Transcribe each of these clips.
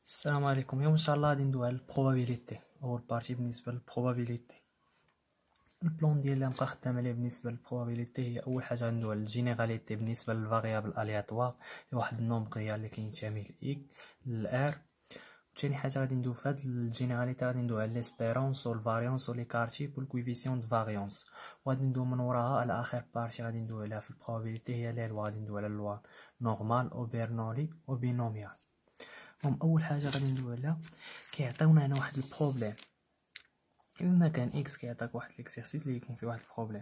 السلام عليكم. اليوم ان شاء الله غادي ندوي على البروبابيليتي. اول بارتي بالنسبه للبروبابيليتي، البلان ديال اللي نبقى خدام عليه بالنسبه للبروبابيليتي هي اول حاجه غندوي على الجينيراليتي بالنسبه للفاريابل الياتوار لواحد النومبر ريال اللي كينتمي للار. ثاني حاجه غادي ندوي في هاد الجينيراليتي غادي ندوي على ليسبيرونس والفاريونس وليكارتيب والكويفيسيون دو فاريونس، وغادي ندوي من وراها على اخر بارتي غادي ندوي عليها في البروبابيليتي هي لي لوا. غادي ندوي على اللوا نورمال وبرنولي وبينوميال. اول حاجه غادي ندوي عليها، كيعطيونا هنا واحد البروبليم. اما كان اكس كيعطيك واحد ليكسيرسيس اللي يكون فيه واحد البروبليم،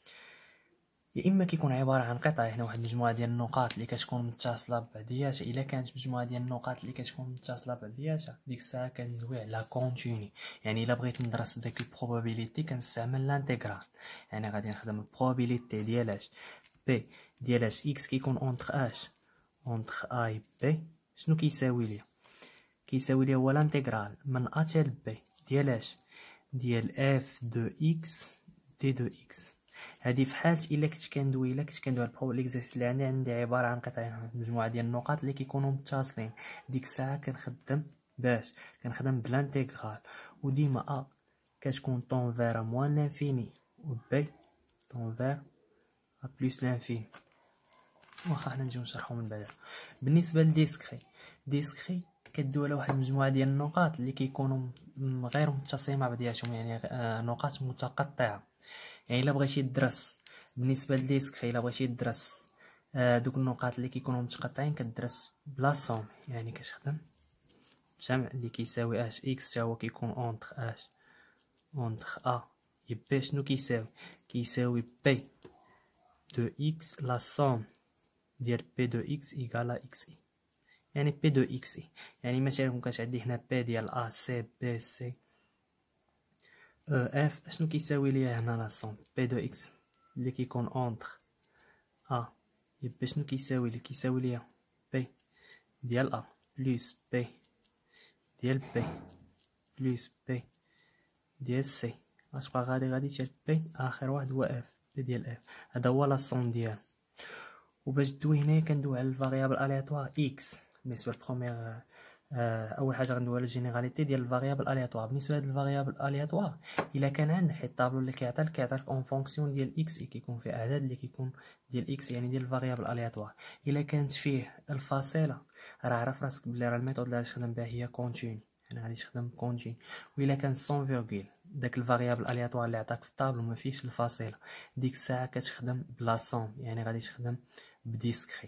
يا اما كيكون عباره عن قطع، هنا واحد مجموعه ديال النقاط اللي كتكون متصله ببعضياتها. الا كانت مجموعه ديال النقاط اللي كتكون متصله ببعضياتها، ديك الساعه كندوي على كونتيني. يعني الا بغيت ندرس ديك البروبابيليتي كنستعمل لانتيغرال. يعني غادي نخدم البروبابيليتي ديال اش بي ديال اش اكس كيكون اونتر اش اونتر اي بي. شنو كيساوي لي؟ كيساوي لي هو لانتيغرال من ا حتى ل بي ديال اش ديال اف دو اكس دي دو اكس. هذه في حاله الا كنت كندوي على ليكزيرسيس اللي عندي عباره عن قطع مجموعه ديال النقاط اللي كيكونوا متصلين. ديك الساعه كنخدم كنخدم بلانتيغرال، وديما ا كتكون طون فيرا موان لانفيني و بي طون فير ا بلس لانفيني. واخا حنا نجيو نشرحو من بعد. بالنسبه ديسكري كدوي على واحد المجموعه ديال النقاط اللي كيكونوا غير متصلين مع بعضياتهم، يعني نقاط متقطعه. يعني الا بغيتي تدرس بالنسبه للديسكري، الا بغيتي تدرس دوك النقاط اللي كيكونوا متقطعين كتدرس بلا سوم. يعني كتخدم جمع اللي كيساوي اش اكس هو كيكون اونتر اش اونتر ا بي. شنو كيساوي بي دو اكس لا سوم ديال بي دو اكس ايكال اكس اي. يعني بي دو اكس اي، يعني مثلا كون كانت عندي هنا بي ديال ا سي بي سي او اف، شنو كيساوي ليا هنا لا سوم بي دو اكس اللي كيكون اونتر ا يبقى شنو كيساوي ليا بي ديال ا بلس بي ديال بي بلس بي ديال سي. غتبقى غادي حتى بي اخر واحد هو اف بي ديال اف. هذا هو لا سوم ديال. وباش دوي هنايا كندوي على الفاريابل الياتوار اكس. بالنسبه للبروميير اول حاجه غندوي على الجينيراليتي ديال الفاريابل الياتوار. بالنسبه لهاد الفاريابل الياتوار الا كان عندك حيت الطابلو اللي كيعطيك اون فونكسيون ديال اكس اي كيكون فيه اعداد اللي كيكون ديال اكس، يعني ديال الفاريابل الياتوار. الا كانت فيه الفاصله راه عرف راسك بلي راه الميثود اللي غادي تخدم بها هي كونتيني، يعني غادي تخدم كونتيني. والا كان سون فيرغول داك الفاريابل الياتوار اللي عطاك في الطابلو ما فيهش الفاصله، ديك الساعه كتخدم بلا سوم، يعني غادي تخدم بديسكري.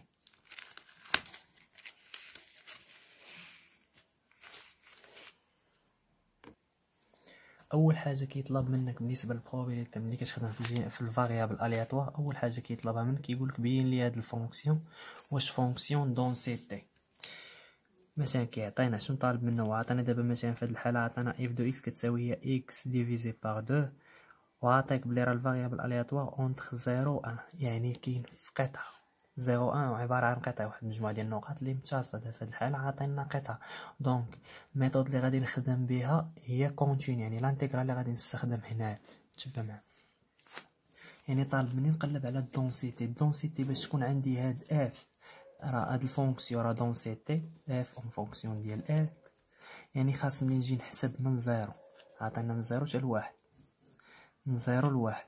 اول حاجه كيطلب منك بالنسبه للبروبابيليتي ملي كتخدم في الفاريابل الياتوار، اول حاجه كيطلبها منك كيقول لك بين لي هاد الفونكسيون واش فونكسيون دونسيتي. مثلا كيعطينا شنو طالب منا، وعطينا دابا مثلا في هاد الحاله عطينا اف دو اكس كتساوي هي اكس ديفيزي بار 2، وعطيك بلي راه الفاريابل الياتوار اونتر 0 و 1، يعني كاين في قطعه 0 1 عباره عن قطعه، واحد المجموعه ديال النقاط اللي متصله. في هاد الحاله عطينا قطعه، دونك الميثود اللي غادي نخدم بها هي كونتيني، يعني لانتيغرال اللي غادي نستخدم هنا. تبع معايا، يعني طالب مني نقلب على الدونسيتي باش تكون عندي هاد اف، راه هاد الفونكسيون راه دونسيتي اف اون فونكسيون ديال اف، يعني خاص ملي نجي نحسب من 0 عطينا من 0 حتى ل 1، من 0 ل 1.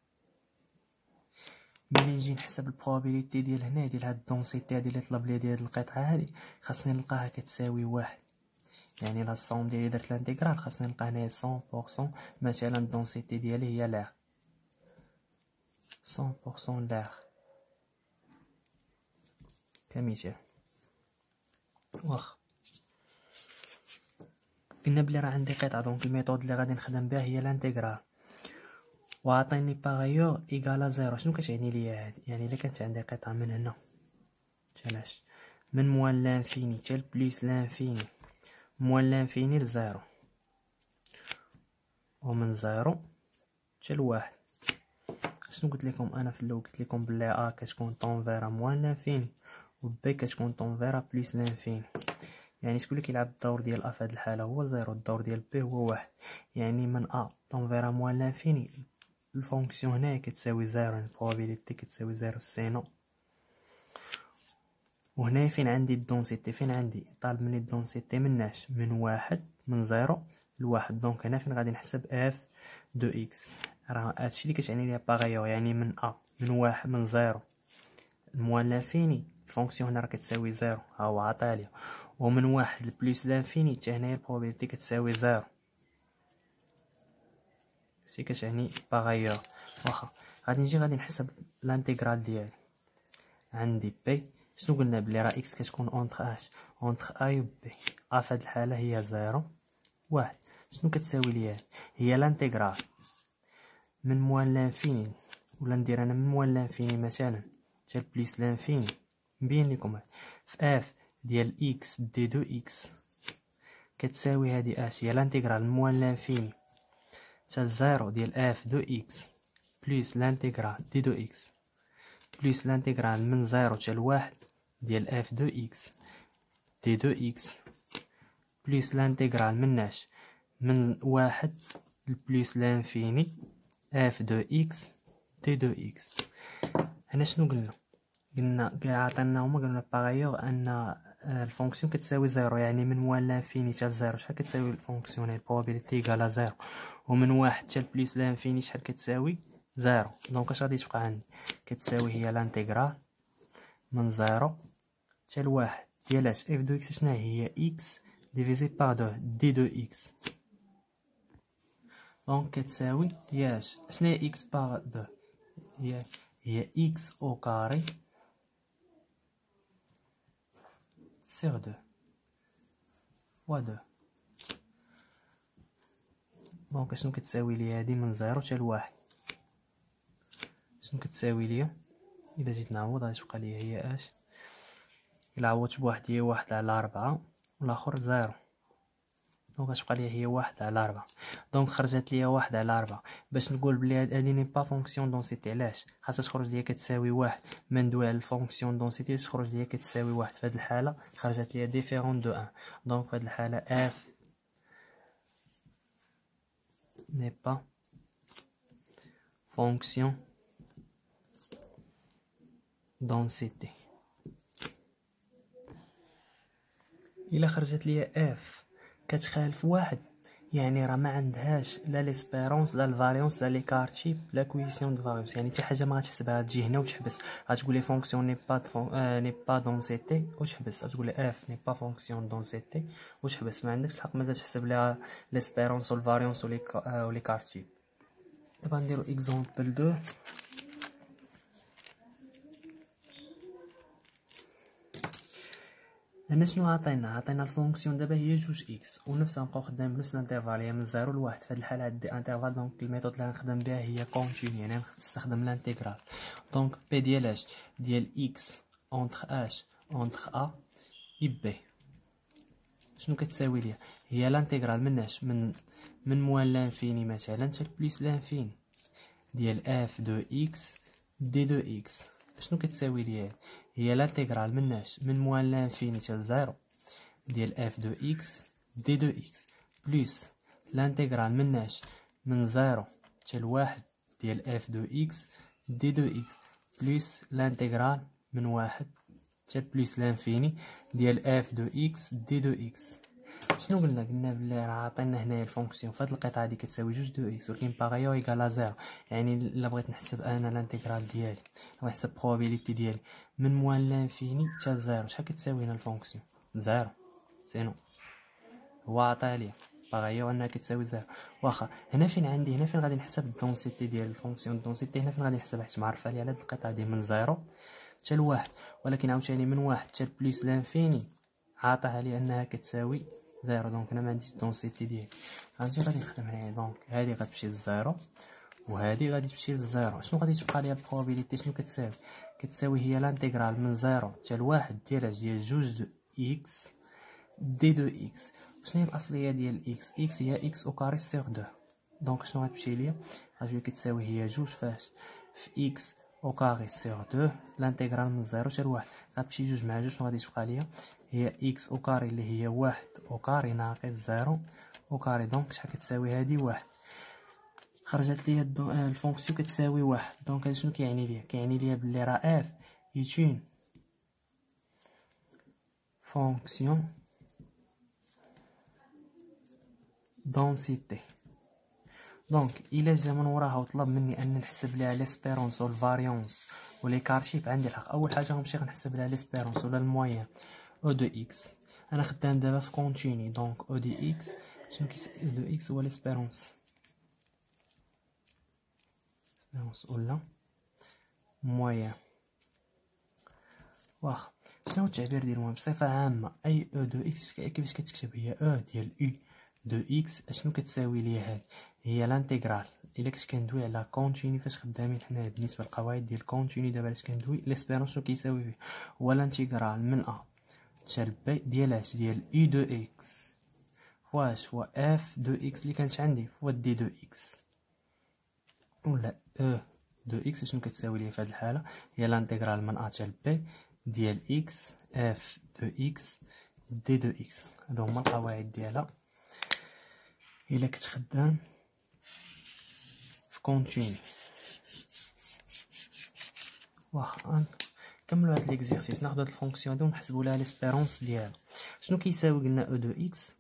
ملي نجي نحسب البروبابيليتي ديال هنا ديال هاد الدونسيتي هادي اللي طلب لي ديال القطعه هادي، خاصني نلقاها كتساوي 1. يعني لا الصوم ديالي درت الانتيغرال خاصني نلقى هنايا 100%. مثلا الدونسيتي ديالي هي لاغ 100% لاغ كمثال. واخا قلنا بلي راه عندي قطعه، دونك الميثود اللي غادي نخدم بها هي الانتيغرال، وعطيني باغيور ايكالا 0. شنو كتعني ليا هادي؟ يعني الا كانت عندي قطعه من هنا تلاش من موان لانفيني حتى بليس لانفيني موان لانفيني ل0، ومن 0 حتى ل1. شنو قلت لكم انا في الاول؟ قلت لكم بلي ا كتكون طون فيرا موان لانفيني و بي كتكون طون فيرا بليس لانفيني. يعني شكون اللي كيلعب الدور ديال ا في هذه الحاله؟ هو 0. الدور ديال بي هو 1. يعني من ا طون فيرا موان لانفيني الفونكسيون هنايا كتساوي 0، يعني البروبابيليتي كتساوي 0 سينو. وهنا فين عندي الدونسيتي، فين عندي طالب مني الدونسيتي مناش من واحد، من 0 لواحد. دونك هنا فين غادي نحسب اف دو اكس، راه هادشي اللي كتعني ليا باغيور، يعني من من واحد، من 0 موان لانفيني. الفونكسيون هنا راه كتساوي 0، ها هو عطاليا، ومن واحد لبلوس لانفيني حتى هنايا البروبابيليتي كتساوي 0. سي كتعني باغيور. واخا غادي نجي غادي نحسب الانتيغرال ديالي. عندي بي، شنو قلنا بلي راه اكس كتكون اونتر اش، اونتر ا و بي. ا في هاد الحاله هي 0 1. شنو كتساوي ليا؟ هي الانتيغرال من موان لانفيني، ولا ندير انا من موان لانفيني مثلا حتى بليس لانفيني. مبين لكم في اف ديال اكس دي دو اكس كتساوي هادي اش، هي الانتيغرال من موان لانفيني حتى 0 ديال اف دو اكس بليس الانتيغرال دي دو اكس بليس الانتيغرال من 0 حتى لواحد ديال اف دو اكس دي دو اكس بليس الانتيغرال مناش من واحد بليس لانفيني اف دو اكس دي دو اكس. هنا شنو قلنا عطانا هما قالنا باغيور ان الفونكسيون كتساوي 0، يعني من موان لانفيني حتى 0 شحال كتساوي الفونكسيون؟ البروبابيليتي ايكال 0. ومن واحد حتى بليس لانفيني شحال كتساوي؟ 0. دونك اش غادي تبقى عندي؟ كتساوي هي الانتيغرال من 0 حتى لواحد ديال اف دو اكس. شنو هي؟ اكس ديفيزي بار 2 دي دو اكس. دونك كتساوي ياش شنو هي اكس بار 2؟ هي اكس او كاري سيغ 2 فوا 2. دونك شنو كتساوي ليا هادي من 0 حتى لواحد؟ شنو كتساوي ليا الا جيت نعوض؟ غادي تبقى ليا هي اش، الا عوضت بواحد هي 1/4 والاخر 0. دونك غتبقى ليا هي 1/4. دونك خرجت ليا 1/4. باش نقول بلي هادي ني با فونكسيون دونسيتي، علاش خاصها تخرج ليا كتساوي 1؟ من ندوي على الفونكسيون دونسيتي تخرج ليا كتساوي 1. في هاد الحاله خرجت ليا ديفيرون دو 1. دونك في هاد الحاله اف ني با فونكسيون دونسيتي. الا خرجت ليا اف كتخالف واحد، يعني راه ما عندهاش لا ليسبيرونس لا الفاريونس لا لي كارتيب لا كويسيون دو فاريونس، يعني حتى حاجه ما غاتحسبها، تجي هنا وتحبس، غتقول لي فونكسيون ني با دونسيتي وتحبس، غتقول لي اف ني با فونكسيون دونسيتي وتحبس. ما عندكش الحق مازال تحسب لها ليسبيرونس والفاريونس ولي كارتيب. دابا نديرو اكزومبل 2. هنا شنو عطينا الفونكسيون دابا هي جوج اكس، ونفسها نبقاو خدام بنفس الانترفال، هي من 0 لواحد. في هاد الحاله عندي انترفال، دونك الميثود اللي غنخدم بها هي كونتيني، يعني نستخدم الانتيغرال. دونك بي ديال اش؟ ديال اكس اونتر اش اونتر ا اي بي. شنو كتساوي ليا؟ هي الانتيغرال مناش من موان لانفيني مثلا حتى بليس لانفيني ديال اف دو اكس دي دو اكس. شنو كتساوي ليا؟ هي الانتيغرال مناش من موان لانفيني حتى 0 ديال اف دو اكس دي دو اكس بلس الانتيغرال مناش من 0 حتى لواحد ديال اف دو اكس دي دو اكس بلس الانتيغرال من واحد حتى بلس لانفيني ديال اف دو اكس دي دو اكس. شنو قلنا بلي راه عطينا هنايا الفونكسيون في هاد القطعه هادي كتساوي جوج دو اكس، ولكن باغيور ايكال 0. يعني الا بغيت نحسب انا الانتيغرال ديالي، نحسب بروبابيليتي ديالي من موان لانفيني حتى 0، شحال كتساوي هنا الفونكسيون؟ 0. سينو هو عطالي باغيور انها كتساوي 0. واخا هنا فين عندي، هنا فين غادي نحسب الدونسيتي ديال الفونكسيون دونسيتي، هنا فين غادي نحسبها حيت معرفه لي على هاد القطعه دي من 0 حتى لواحد، ولكن عاوتاني من واحد حتى بليس لانفيني عاطاها لي انها كتساوي 0. دونك انا ما عنديش الدونسيتي ديالي. غنجي غادي نخدم هنايا، دونك هادي غتمشي للزيرو وهادي غادي تمشي للزيرو. شنو غادي تبقى ليا البروبابيليتي؟ شنو كتساوي هي الانتيغرال من 0 حتى لواحد ديال جوج اكس دي دو اكس. شنو هي الاصليه ديال اكس؟ اكس هي اكس او كاري سيغ 2. دونك شنو غتمشي ليا؟ غتجي كتساوي هي جوج فاش في اكس او كاري سيغ 2 الانتيغرال من 0 حتى لواحد، غتمشي جوج مع جوج. شنو غادي تبقى ليا؟ هي اكس او كاري اللي هي واحد او كاري ناقص 0 او كاري. دونك شحال كتساوي هادي؟ واحد. خرجت ليا الفونكسيون كتساوي واحد. دونك هادي شنو كيعني ليا؟ كيعني ليا بلي راه اف يتون فونكسيون دونسيتي. دونك الا جا من وراها وطلب مني ان نحسب لها ليسبيرونس والفاريونس ولي كارشيب، عندي الحق. اول حاجه غنمشي غنحسب لها ليسبيرونس ولا الموين او دو اكس. انا خدام دابا في كونتيني، دونك او دي اكس شنو كيساوي؟ او دو اكس هو ليسبيرونس ولا موين. واخا شنو التعبير ديال المهم بصفه عامه؟ اي او دو اكس كيفاش كتكتب؟ هي او ديال او دو اكس اشنو كتساوي ليا؟ هاد هي لانتيغرال. الا كنت كندوي على كونتيني فاش خدامين حنا بالنسبه للقواعد ديال كونتيني، دابا علاش كندوي ليسبيرونس شنو كيساوي فيه؟ هو لانتيغرال من ا حتى بي ديال اش؟ ديال او دو اكس فواش فوا اف دو اكس اللي كانت عندي فوا دي دو اكس، ولا او دو اكس شنو كتساوي ليا في هاد الحاله؟ هي لانتيغرال من ا حتى بي ديال اكس اف دو اكس دي دو اكس. هادو هما القواعد ديالها الا كنت خدام في كونتيني. واخا نكملوا هاد ليكزيرسيس، ناخذ هاد الفونكسيون هادي ونحسبوا لها ليسبيرونس ديالها. شنو كيساوي؟ قلنا او دو اكس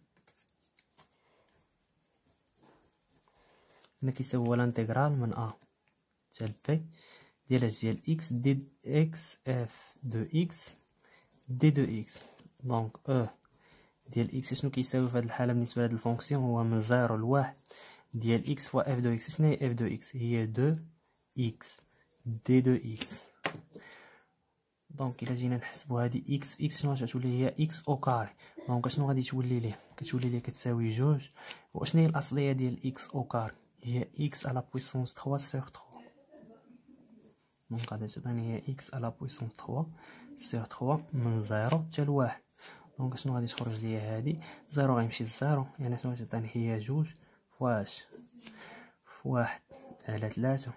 هنا كيساوي هو لانتيغرال من ا حتى بي ديال اش؟ ديال اكس دي اكس اف دو اكس دي دو اكس. دونك او ديال اكس شنو كيساوي في هاد الحاله بالنسبه لهاد الفونكسيون؟ هو من 0 ل 1 ديال اكس فوا اف دو اكس. شنو هي اف دو اكس؟ هي دو اكس دي دو اكس. دونك الا جينا نحسبوا هادي اكس في اكس شنو غتولي؟ هي اكس او كاري. دونك شنو غادي تولي ليه؟ كتولي ليه كتساوي جوج. وشنو هي الاصليه ديال اكس او كاري؟ هي اكس على بويسونس 3 سور 3. دونك غادي تعطيني هي اكس على بويسونس 3 سور 3 من 0 حتى ل 1. دونك شنو غادي تخرج ليا؟ هادي 0 غيمشي لزيرو، يعني شنو غتعطيني؟ هي جوج فواش في 1 على 3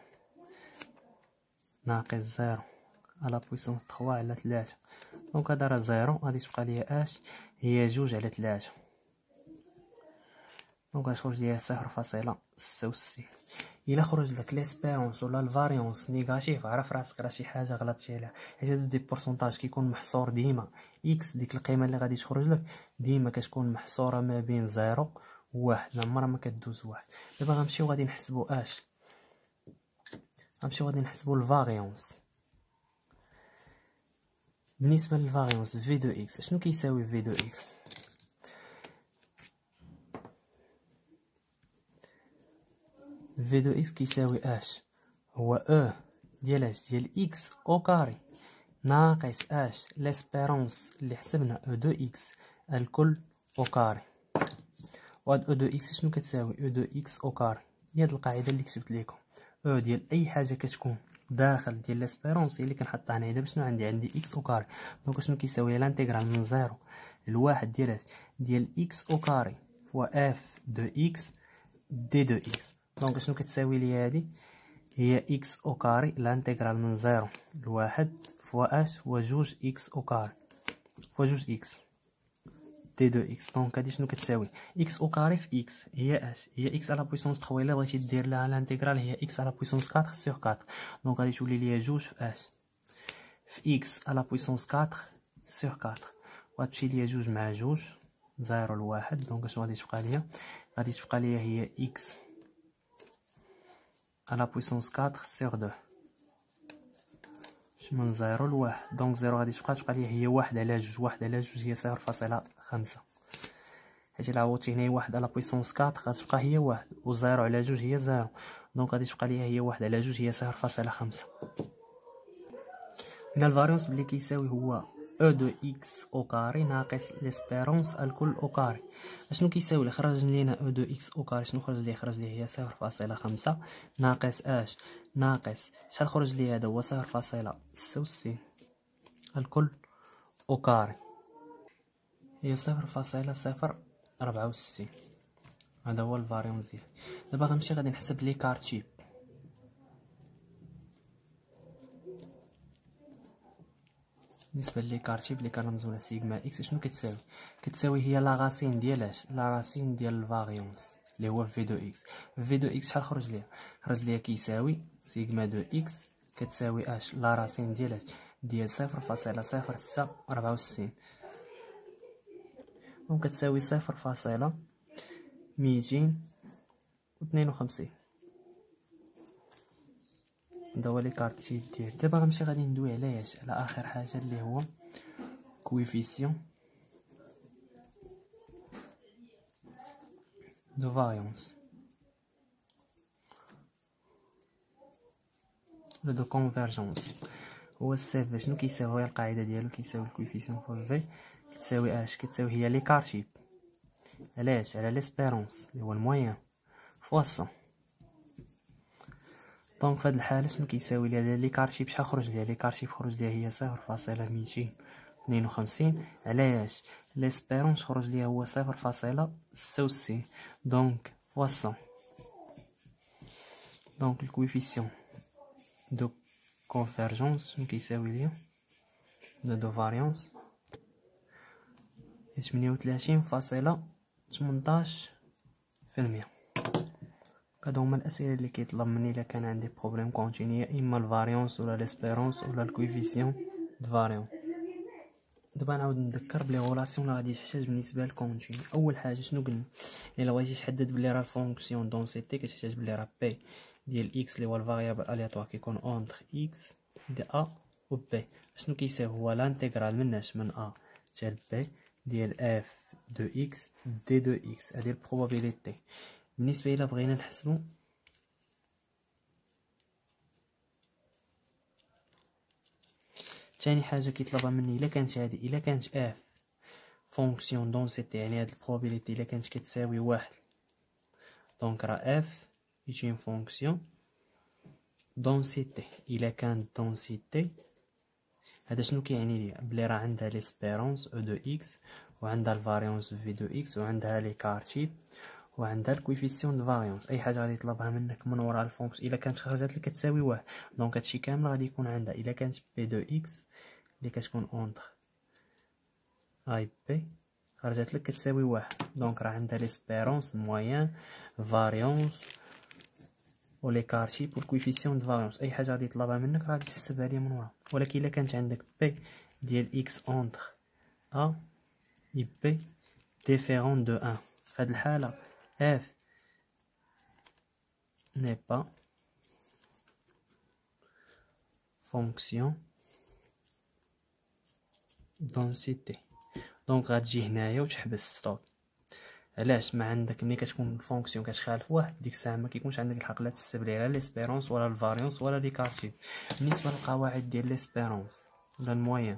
ناقص 0 على بويسونس 3 على 3. دونك هذا راه 0، غادي تبقى ليا اش؟ هي جوج على 3. دونك غتخرج ليا 0.66. الا خرج لك ليسبيرونس ولا الفاريونس نيجاتيف، عرف راسك راه شي حاجه غلطتي عليها، حيت هادو دي بورسونتاج كيكون محصور ديما اكس. ديك القيمه اللي غادي تخرج لك ديما كتكون محصوره ما بين 0 و 1، عمرها ما كدوز 1. دابا غنمشيو غادي نحسبوا اش؟ غنمشيو غادي نحسبوا الفاريونس. بالنسبه للفاريونس في دو اكس شنو كيساوي في دو اكس؟ في دو اكس كيساوي اش؟ هو او ديال اش؟ ديال اكس او كاري ناقص اش؟ ليسبيرونس اللي حسبنا او دو اكس الكل او كاري. وهاد او دو اكس شنو كتساوي؟ او دو اكس او كاري هي هاد القاعده اللي كتبت لكم. او ديال اي حاجه كتكون داخل ديال ليسبيرونس هي اللي كنحطها هنايا. دابا شنو عندي اكس او كاري، دونك شنو كيساوي؟ لانتيغرال من 0 ل1 ديال اش؟ ديال اكس او كاري فوا اف دو اكس دي دو اكس. دونك شنو كتساوي لي هادي؟ هي اكس او كاري لانتيغرال من 0 ل1 فوا اش فوا جوج اكس او كاري فوا جوج اكس دي دو اكس. دونك هادي شنو كتساوي؟ اكس او كاري في اكس هي اش؟ هي اكس على بويسونس 3. الا بغيتي دير لها لانتيغرال هي اكس على بويسونس 4 سور 4. دونك غادي تولي ليا جوج في اش؟ في اكس على بويسونس 4 سور 4. وغتمشي ليا جوج مع جوج 0 ل 1. دونك شنو غادي تبقى ليا؟ غادي تبقى ليا هي اكس على بويسونس 4 سور 2 من 0 ل 1. دونك 0 غادي تبقى ليا هي 1 على جوج. 1 على جوج هي 0.5، حيت الا عوضتي هنايا 1 على بويسونس 4 غتبقى هي 1، و 0 على جوج هي 0. دونك غادي تبقى ليا هي 1 على جوج هي 0.5. هنا الفاريونس بلي كيساوي هو او دو اكس او كاري ناقص ليسبيرونس الكل او كاري. اشنو كيساوي؟ خرج لينا او دو اكس او كاري شنو خرج ليه؟ خرج ليه هي 0.5 ناقص اش؟ ناقص شحال خرج ليه؟ هذا هو 0.66 الكل او كاري هي 0.064. هذا هو الفاريونس ديالي. دابا غنمشي غادي نحسب لي كارتشيب. بالنسبه لي كارتشيب اللي كنرمزو سيغما اكس شنو كتساوي؟ كتساوي هي لا راسين ديال اش؟ لا راسين ديال الفاريونس اللي هو في دو اكس. في دو اكس شحال خرج ليا؟ خرج ليا كيساوي سيغما دو اكس كتساوي اش؟ لا راسين ديال اش؟ ديال 0.0664. دونك كتساوي 0.252. هذا هو لي كارتيب ديالي. دابا غنمشي غادي ندوي على اخر حاجه اللي هو كويفيسيون دو فاريونس ولا دو كونفيرجونس. هو السي في شنو كيساوي؟ هي القاعده ديالو كيساوي الكويفيسيون فور في كتساوي كتساوي هي لي كارتيب علاش على ليسبيرونس اللي هو الموين فوا 100. دونك في هاد الحاله شنو كيساوي ليها لي كارتيب؟ شحال خرج ليها لي كارتيب؟ خرج ليها هي 0.252. علاش ليسبيرونس خرج ليها هو 0.66. دونك فوا 100. دونك الكويفيسيون دو كونفيرجونس شنو كيساوي ليها دو فاريونس 38.18%. هادو هما الاسئله اللي كيطلب مني الا كان عندي بروبليم كونتينيو، اما الفاريونس ولا ليسبيرونس ولا الكويفيسيون دو فاريون. دابا نعاود نذكر بلي غولاسيون اللي غادي تحتاج بالنسبه للكونتينيو. اول حاجه شنو قلنا؟ الا بغيتي تحدد بلي راه الفونكسيون دونسيتي كتحتاج بلي راه بي ديال اكس اللي هو الفاريابل الياتوار كيكون اونتر اكس دي ا و بي. شنو كيساوي؟ هو لانتيغرال مناش من ا حتى بي ديال اف دو اكس دي دو اكس. هادي البروبابيليتي. بالنسبه الى بغينا نحسبو ثاني حاجه كيطلبها مني الا كانت اف فونكسيون دونسيتي، يعني هاد البروبابيليتي الا كانت كتساوي 1، دونك راه اف ايت اون فونكسيون دونسيتي. الا كانت دونسيتي هذا شنو كيعني ليا؟ بلي راه عندها ليسبيرونس او دو اكس وعندها الفاريونس في دو اكس وعندها لي كارتيب وعندها الكويفيسيون دو فاريونس. اي حاجه غادي يطلبها منك من وراء الفونكسيون الا كانت خرجت لك كتساوي 1، دونك هادشي كامل غادي يكون عندها. الا كانت بي دو اكس اللي كتكون اونتر اي بي خرجت لك كتساوي 1، دونك راه عندها ليسبيرونس موين فاريونس و لي كارتيب و الكويفيسيون دو فاريونس. اي حاجه غادي يطلبها منك راه غادي تحسبها ليا من ورا. ولكن الا كانت عندك بي ديال اكس اونتر ا اي بي ديفيرون دو 1، في هاد الحاله اف ني با فونكسيون دونسيتي. دونك غتجي هنايا وتحبس ستوب. علاش؟ ما عندك ملي كتكون فونكسيون كتخالف واحد ديك الساعه ما كيكونش عندك الحق لا تحسب ليها لا ليسبيرونس ولا الفاريونس ولا لي كارتيب. بالنسبه للقواعد ديال ليسبيرونس ولا الموين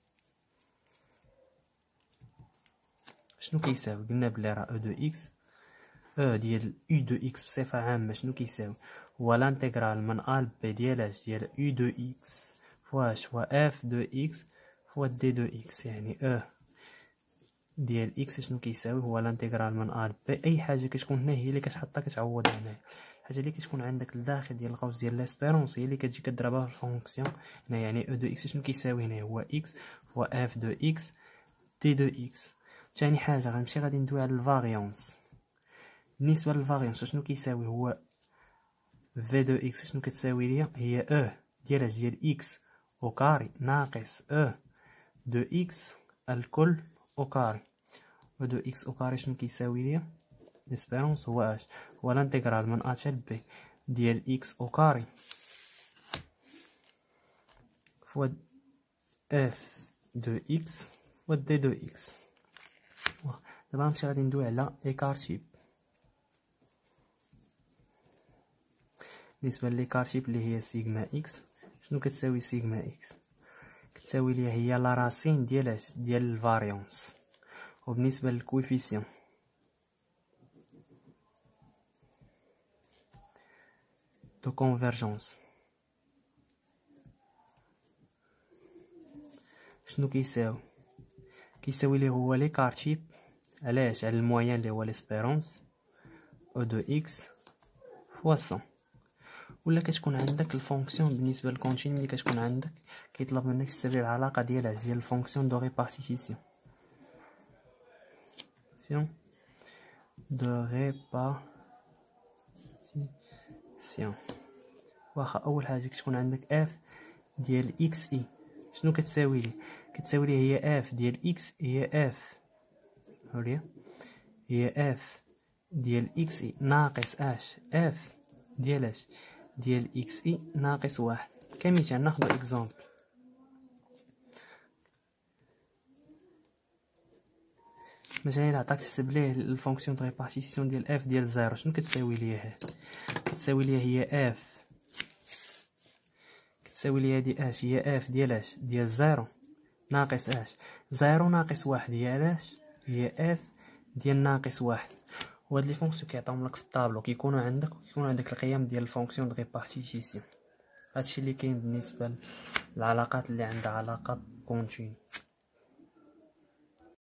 شنو كيساوي؟ قلنا بلي راه او دو اكس او ديال او دو اكس بصفه عامه شنو كيساوي؟ هو لانتيغرال من ا ل بي ديال اش ديال او دو اكس فواش فوا اف دو اكس فوا دي دو اكس. يعني او ديال اكس شنو كيساوي؟ هو لانتيغرال من ا ل بي. اي حاجه كتكون هنا هي اللي كتحطها كتعوض هنايا. الحاجه اللي كتكون عندك لداخل ديال القوس ديال ليسبيرونس هي اللي كتجي كضربها في الفونكسيون هنا. يعني او دو اكس شنو كيساوي هنا؟ هو اكس فوا اف دو اكس دي دو اكس. ثاني حاجه غنمشي غادي ندوي على الفاريونس. بالنسبه للفاريونس شنو كيساوي؟ هو في دو اكس شنو كتساوي ليا؟ هي او ديال اش ديال اكس او كاري ناقص او دو اكس الكل او كاري. او دو اكس او كاري شنو كيساوي ليا؟ ليسبيرونس هو اش؟ هو لانتيغرال من ا حتى بي ديال اكس او كاري فوا اف دو اكس فوا دي دو اكس. دابا نمشي غادي ندوي على لي كارتيب. بالنسبه لي كارتيب اللي هي سيغما اكس شنو كتساوي؟ سيغما اكس كتساوي ليها هي لا راسين ديال اش؟ ديال الفاريونس. وبالنسبه للكويفيسيون دو كونفيرجونس شنو كيساوي؟ كيساوي ليه هو لي كارتيب علاش؟ على الموين اللي هو ليسبيرونس او دو اكس فوا 100. ولا كتكون عندك الفونكسيون بالنسبه للكونتينيو اللي كتكون عندك كيطلب منك تسري العلاقه ديالها ديال الفونكسيون دو ريبارتيسيون دو ريبارتيسيون. واخا اول حاجه كتكون عندك اف ديال اكس اي شنو كتساوي لي؟ كتساوي لي هي اف ديال اكس هي اف هوريا هي اف ديال اكس اي ناقص اش اف ديال اش ديال اكس اي ناقص واحد. كمثال ناخدو اكزومبل. مثلا الا عطاك تحسب ليه الفونكسيون دو ريبارتيسيون ديال اف ديال زيرو، شنو كتساوي ليا هاد؟ كتساوي ليا هي اف كتساوي ليا هادي اش هي اف ديال اش ديال زيرو ناقص اش. زيرو ناقص واحد هي علاش هي اف ديال ناقص واحد. وهاد لي فونكسيون كيعطيهم لك في الطابلو كيكونوا عندك القيم ديال الفونكسيون دو ريبارتيسيون. هادشي اللي كاين بالنسبه للعلاقات اللي عندها علاقه كونتينيو.